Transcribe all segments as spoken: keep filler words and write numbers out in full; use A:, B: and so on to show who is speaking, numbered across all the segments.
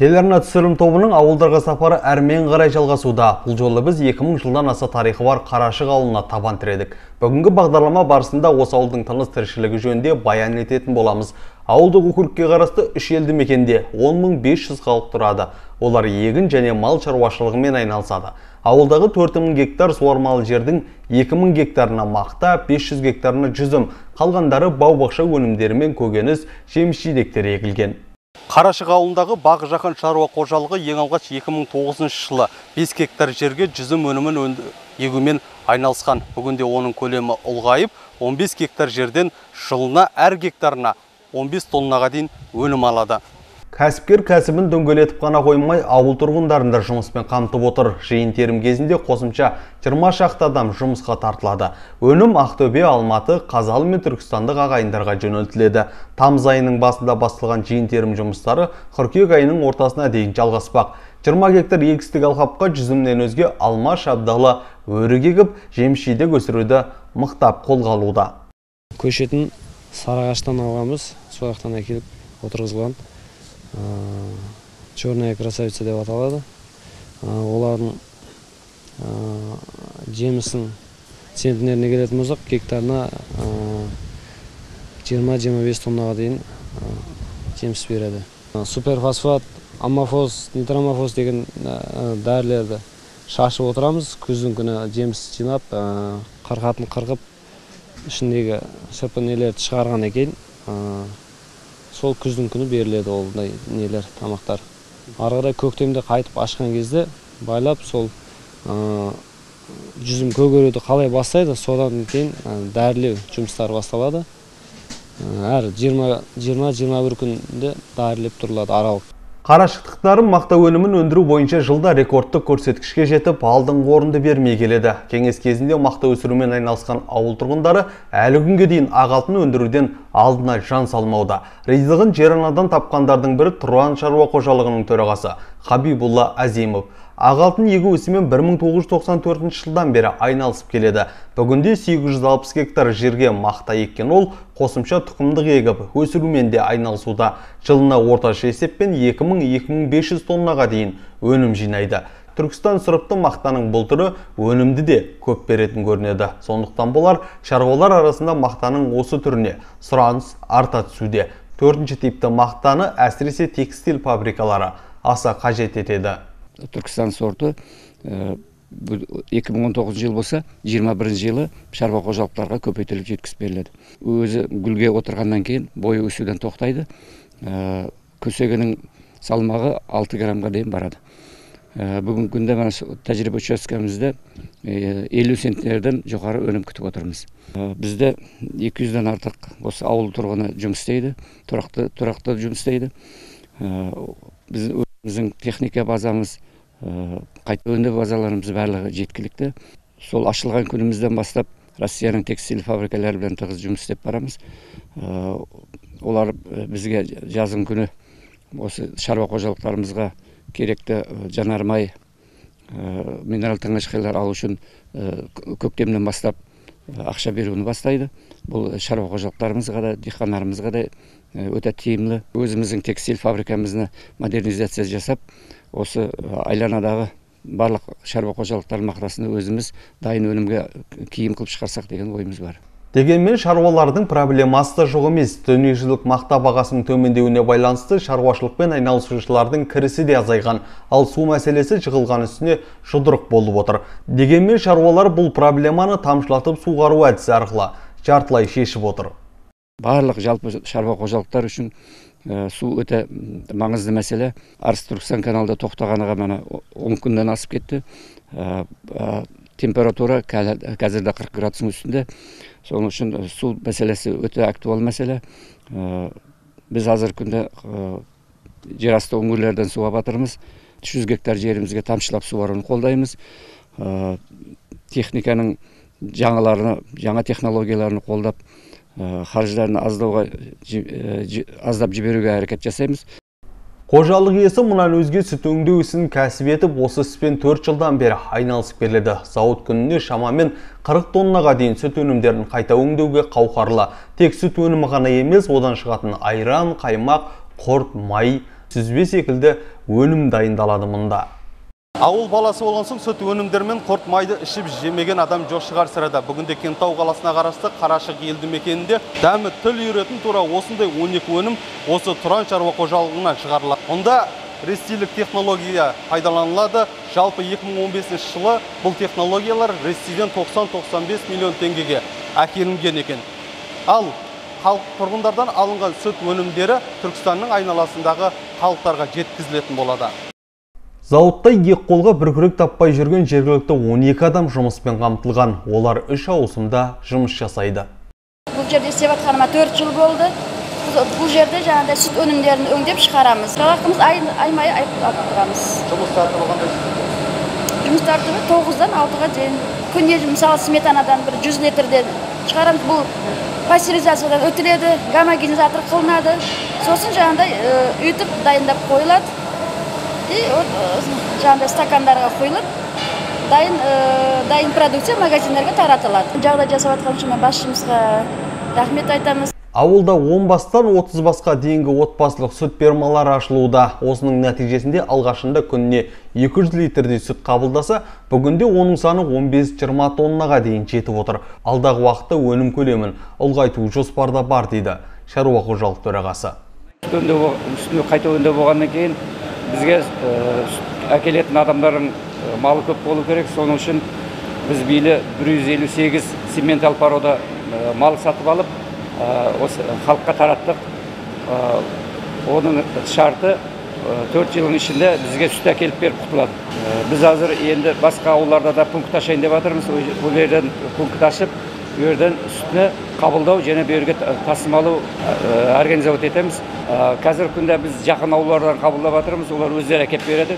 A: Телеарна түсірілім тобының ауылдарға сапары әрмен қарай жалғасуда. Бұл жолы біз екі мың жылдан аса тарихы бар Қарашық ауылына табан тіредік. Бүгінгі бағдарлама барысында осы ауылдың тыныс тіршілігі жөнінде баян ететін боламыз. Ауылдық округке қарасты үш елді мекенде он мың бес жүз халық тұрады. Олар егін және мал шаруашылығымен айналысады. Ауылдағы төрт мың гектар суармалы жердің екі мың гектарына мақта, бес жүз гектарына жүзім, қалғандары бау-бақша өнімдері мен көкөніс, жеміс-жидектер егілген. Қарашық ауылындағы бағы жақын шаруа қожалығы ең алғаш екі мың тоғызыншы жылы бес гектар жерге жүзім өнімін егумен айналысқан. Бүгінде оның көлемі ұлғайып, он бес гектар жерден жылына әр гектарына он бес тоннаға дейін өнім алады. Кәсіпкер кәсібін дөңгелетіп қана қоймай, ауыл тұрғындарында жұмыспен қамтып отыр. Жиын терім кезінде қосымша жиырма шақты адам жұмысқа тартылады. Өнім Ақтөбе, Алматы, Қазалы мен Түркістандық ағайындарға жөнелтіледі. Тамыз айының басында басталған жиын терім жұмыстары қыркүйек айының ортасына дейін жалғаспақ. жиырма гектар егістік алқапқа жүзімнен өзге алма, шабдалы, өрік егіп, жеміс-жидек өсіруді мықтап қолға алуда.
B: Көшетін Сарыағаштан алғанбыз, сол жақтан әкеліп отырғызылған. Черная красавица деп аталады. Олардың жемісін центнеріне келетін болсақ, гектарына жиырма жиырма бес тоннаға дейін жеміс береді. Суперфосфат, аммофос, нитромофос деген дәрілерді шашып отырамыз. Күздің күні жеміс жинап, қырқатын қырқып, ішіндегі шырпы-нелерді шығарғаннан кейін сол күздің күні беріледі олдай нелер, тамақтар. Арғыдай көктемде қайтып ашқан кезде байлап сол жүзім көгеруді қалай бастайды, содан кейін дәрілеу жұмыстары басталады. Әр жиырма жиырма бір күнде дәрілеп тұрылады аралық.
A: Қарашықтықтары мақта өнімін өндіру бойынша жылда рекордтық көрсеткішке жетіп, алдыңғы орынды бермей келеді. Кеңес кезінде мақта өсірумен айналысқан ауыл тұрғындары әлі күнге дейін ақ алтын өндіруден алдына жан салмауда. Ризығын жер анадан тапқандардың бірі Тұран шаруа қожалығының төрағасы Хабибулла Азимов. Ақ алтын егу ісімен бір мың тоғыз жүз тоқсан төртінші жылдан бері айналысып келеді. Бүгінде сегіз жүз алпыс гектар жерге мақта еккен ол қосымша тұқымдық егіп өсірумен де айналысуда. Жылына орташа есеппен екі мың - екі мың бес жүз тоннаға дейін өнім жинайды. Түркістан сұрыпты мақтаның бұл түрі өнімді де көп беретін көрінеді. Сондықтан болар шаруалар арасында мақтаның осы түріне сұраныс арта түсуде. Төртінші типті мақтаны әсіресе текстиль фабрикалары аса қажет етеді.
C: Түркістан сорты екі мың он тоғызыншы жыл болса, жиырма бірінші жылы шаруа қожалықтарға көбейтіліп жеткізіп беріледі. Өзі гүлге отырғаннан кейін бойы өсуден тоқтайды. Көсегінің салмағы алты граммға дейін барады. Бүгінгі күнде тәжірибе учаскемізде елу центнерден жоғары өнім күтіп отырмыз. Бізде екі жүзден артық осы ауыл тұрғыны жұмыс істейді, тұрақты жұмыс істейді. Біздің техника базамыз, қайта өңдеу базаларымыз барлығы жеткілікті. Сол ашылған күнімізден бастап Россияның текстиль фабрикалары bilan тығыз жұмыс істеп барамыз. Олар бізге жазың күні осы шаруа қожалықтарымызға керекті жанармай, минерал тыңайтқыштар алу үшін көктемнен бастап ақша беруін бастайды. Бұл шаруа қожалықтарымызға да, диқандарымызға да өте тиімді. Өзіміздің текстиль фабрикамызны модернизация жасап, осы айланадағы барлық шаруа қожалықтар мақтасыны өзіміз дайын өнімге киім қылып шығарсақ деген ойымыз бар.
A: Дегенмен шаруалардың проблемасы да жоқ емес. Дүниежүзілік мақта бағасының төмендеуіне байланысты шаруашылықпен айналысушылардың кірісі де азайған, ал су мәселесі жығылған үстіне жұдырық болып отыр. Дегенмен шаруалар бұл проблеманы тамшылатып суғару әдісі арқылы жартылай шешіп отыр.
C: Барлық жалпы шаруа қожалықтар үшін су өте маңызды мәселе. Арыс-Түркістан каналда тоқтағаныға мана он күннен асып кетті. Температура қазірде қырық градустың үстінде. Соның үшін су мәселесі өте актуал мәселе. Біз азыр күнде жер асты өңірлерден суға батырмыз. үш жүз гектар жерімізге тамшылап суаруын қолдаймыз. Техниканың жаңаларını, жаңа технологияларын қолдап, қаржыларын аздауға аздап жіберуге әрекет жасаймыз.
A: Қожалық иесі мұнан өзге сүт өңдеу ісін кәсіп етіп, осы іспен төрт жылдан бері айналысып келеді. Зауыт күніне шамамен қырық тоннаға дейін сүт өнімдерін қайта өңдеуге қауқарлы. Тек сүт өнімі ғана емес, одан шығатын айран, қаймақ, құрт, май, сүзбе секілді өнім дайындалады мұнда. Ауыл баласы болған соң сүт өнімдермен құрт майды ішіп жемеген адам жоқ шығар сірәді. Бүгінде Кентау қаласына қарасты Қарашық елді мекенінде дәмі тіл үйретін тура осындай он екі өнім осы Тұран шаруа қожалығынан шығарылады. Онда ресейлік технология пайдаланылады. Жалпы екі мың он бесінші жылы бұл технологиялар Ресейден тоқсан тоқсан бес миллион теңгеге әкелінген екен. Ал халық тұрғындардан алынған сүт өнімдері Түркістанның айналасындағы халықтарға жеткізілетін болады. Зауытта екі қолға бір күрек таппай жүрген жергілікті он екі адам жұмыспен қамтылған. Олар үш ауысымда жұмыс жасайды.
D: Бұл жерде істеп жатқаныма төрт жыл болды. Бұл жерде жаңағыдай сүт өнімдерін өңдеп шығарамыз. Жалақымыз аймай алып тұрамыз.
A: Жұмыс тәртібі қандай?
D: Жұмыс тәртібі тоғыздан алтыға дейін. Күнде мысалы сметанадан бір жүз литрден шығарамыз. Бұл пастеризациядан өтіледі, гомогенизатор қылынады. Сосын жаңағыдай үйтіп дайындап қойылады. И жаңағыдай стакандарға қойылып, дайын дайын продукция магазиндерге таратылады. Жағдай жасап жатқан үшін басшымызға рахмет айтамыз.
A: Ауылда он бастан отыз басқа дейінгі отбасылық сүт фермалары ашылуда. Осының нәтижесінде алғашында күніне екі жүз литрдей сүт қабылдаса, бүгінде оның саны он бес жиырма тоннаға дейін жетіп отыр. Алдағы уақытта өнім көлемін ұлғайту жоспарда бар дейді шаруа қожалық төрағасы.
C: Үстіне қайта өңдеу болғаннан кейін бізге әкелетін адамдардың малы көп болу керек. Соның үшін біз биылы бір жүз елу сегіз сементал парода мал сатып алып, осы халыққа тараттық. Оның шарты төрт жылың ішінде бізге сүт әкеліп беріп құтылады. Біз қазір енді басқа ауылдарда да пункт ашайын деп жатырмыз. Бұл жерден пункт ашып, бұл жерден сүтіні қабылдау және беруге тасымалау организовать етеміз. Қазір күнде біз жақын ауылдардан қабылдап жатырмыз. Олар өздері әкеп береді.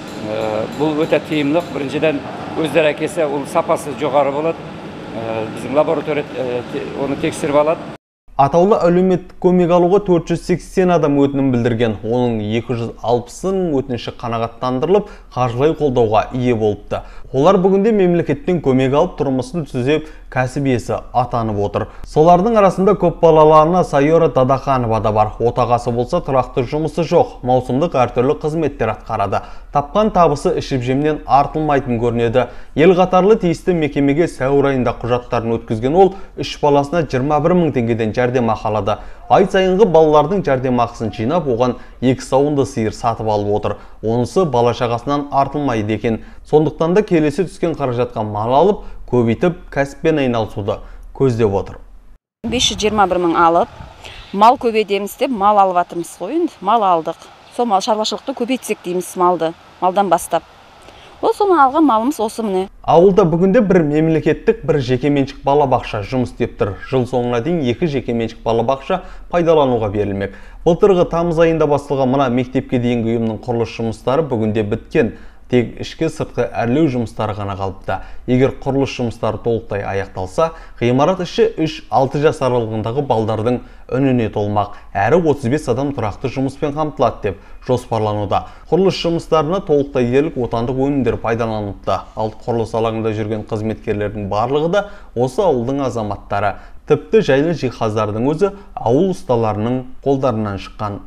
C: Бұл өте тиімділік. Біріншіден өздері әкелсе, ол сапасы жоғары болады. Біздің лаборатория оны тексеріп алады.
A: Атаулы әлеуметтік көмек алуға төрт жүз сексен адам өтінім білдірген. Оның екі жүз алпысының өтініші қанағаттандырылып, қаржылай қолдауға ие болыпты. Олар бүгінде мемлекеттен көмек алып, тұрмысын түзеп, кәсіп иесі атанып отыр. Солардың арасында көп балалы ана Сайора Дадаханова да бар. Отағасы болса тұрақты жұмысы жоқ, маусымдық әртүрлі қызметтер атқарады. Тапқан табысы ішіп жемнен артылмайтын көрінеді. Ел қатарлы тиісті мекемеге сәуір айында құжаттарын өткізген ол үш баласына жиырма бір мың теңгеден жәрдемақы алады. Ай сайынғы балалардың жәрдемақысын жинап, оған екі сауынды сиыр сатып алып отыр. Онысы бала шағасынан артылмайды екен. Сондықтан да келесі түскен қаражатқа мал алып, көбейтіп кәсіппен айналысуды көздеп отыр.
E: бес жүз жиырма бір мың алып, мал көбейтеміз деп мал алып жатырмыз ғой енді. Мал алдық. Сол мал шаруашылықты көбейтсек дейміз малды, малдан бастап. Ол соны алған малымыз осы міне.
A: Ауылда бүгінде бір мемлекеттік, бір жекеменшік балабақша жұмыс істеп тұр. Жыл соңына дейін екі жекеменшік балабақша пайдалануға берілмек. Былтырғы тамыз айында басталған мына мектепке дейінгі ұйымның құрылыс жұмыстары бүгінде біткен. Тек ішкі сыртқы әрлеу жұмыстары ғана қалыпты. Егер құрылыс жұмыстары толықтай аяқталса, ғимарат іші үш алты жас аралығындағы балдардың үніне толмақ. Әрі отыз бес адам тұрақты жұмыспен қамтылады деп жоспарлануда. Құрылыс жұмыстарына толықтай дерлік отандық өнімдер пайдаланылыпты. Ал құрылыс алаңында жүрген қызметкерлердің барлығы да осы ауылдың азаматтары. Тіпті жайлы жиһаздардың өзі ауыл ұсталарының қолдарынан шыққан.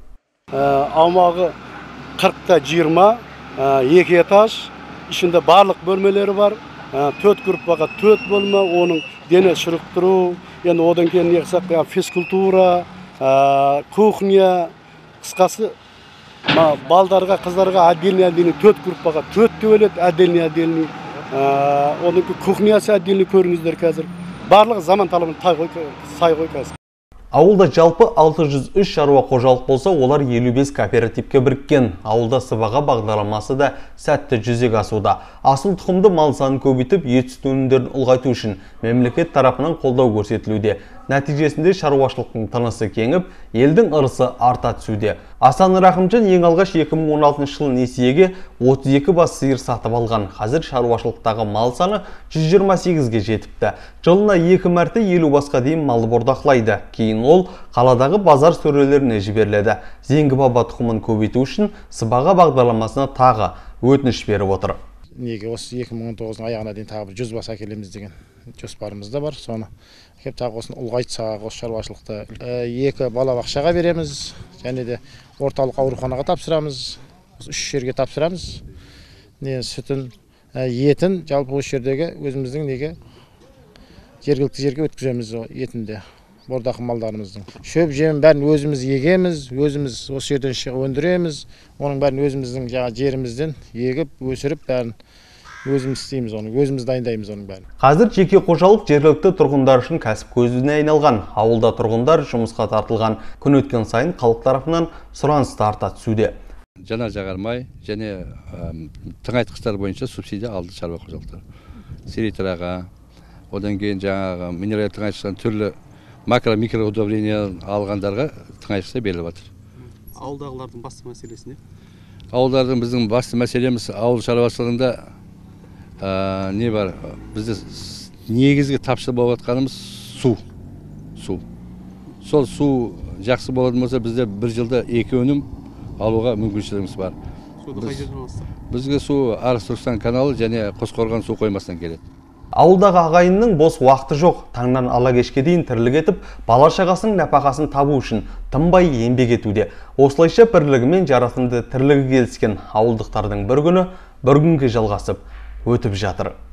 F: Аумағы қырықта жиырма, екі этаж, ішінде барлық бөлмелері бар. Төрт группаға төрт бөлме, оның дене шынықтыру, енді одан кейін неқсақ физкультура, кухня, қысқасы балдарға, қыздарға отдельный-отдельный төрт группаға төрт төбелет, отдельный-отдельный. Оның кухнясы отдельный көріңіздер қазір. Барлығы заман талабына сай ғой қазір.
A: Ауылда жалпы алты жүз үш шаруа қожалық болса, олар елу бес кооперативке біріккен. Ауылда сыбаға бағдарламасы да сәтті жүзеге асуда. Асыл тұқымды мал санын көбейтіп, ет сүт өнімдерін ұлғайту үшін мемлекет тарапынан қолдау көрсетілуде. Нәтижесінде шаруашылықтың тынысы кеңіп, елдің ырысы арта түсуде. Асан Рахымжан ең алғаш екі мың он алтыншы жылы несиеге отыз екі бас сиыр сатып алған. Қазір шаруашылықтағы мал саны жүз жиырма сегізге жетіпті. Жылына екі мәрте елу басқа дейін мал бордақлайды. Кейін ол қаладағы базар сөрелеріне жіберіледі. Зеңгі баба тұқымын көбейту үшін сыбаға бағдарламасына тағы өтініш беріп отыр.
G: неге осы екі мың он тоғыздың аяғына дейін тағы бір жүз бас әкелеміз деген жоспарымыз да бар. Соны кеп тағы осыны ұлғайтсақ осы шаруашылықты екі балабақшаға береміз, және де орталық ауруханаға тапсырамыз. Үш жерге тапсырамыз. Не сүтін, етін жалпы осы жердегі өзіміздің неге жергілікті жерге өткіземіз етінде. Бордақы малдарымыздың. Шөп жемін бәрін өзіміз егеміз, өзіміз осы жерден өндіреміз. Оның бәрін өзіміздің жаңа жерімізден егіп, өсіріп бәрін өзіміз істейміз, оны өзіміз дайындаймыз оның бәрін.
A: Қазір жеке қожалық жергілікті тұрғындар үшін кәсіп көзіне айналған. Ауылда тұрғындар жұмысқа тартылған. Күн өткен сайын халық тарапынан сұраныс арта түсуде.
H: Жанар жағармай және тыңайтқыштар бойынша субсидия алды шаруа қожалықтары. Селитраға, одан кейін жаңағы минералды тыңайтқыштан түрлі макро-микро удобрения алғандарға тыңайтқыштар беріліп жатыр.
I: Ауылдағылардың басты мәселесі не?
H: Ауылдардың біздің басты мәселеміз ауыл шаруашылығында не бар? Бізде негізгі тапшы болып жатқанымыз су. Су. Сол су жақсы болатын болса, бізде бір жылда екі өнім алуға мүмкіншілігіміз бар.
I: Суды қай жерден аласыздар?
H: Бізге су Арыс-Түркістан каналы және Қосқорған су қоймасынан келеді.
A: Ауылдағы ағайынның бос уақыты жоқ. Таңнан ала кешке дейін тірлік етіп, бала шағасының нәпақасын табу үшін тынбай еңбек етуде. Осылайша бірлігімен жарасымды тірлігі келіскен ауылдықтардың бір күні бір күнге жалғасып өтіп жатыр.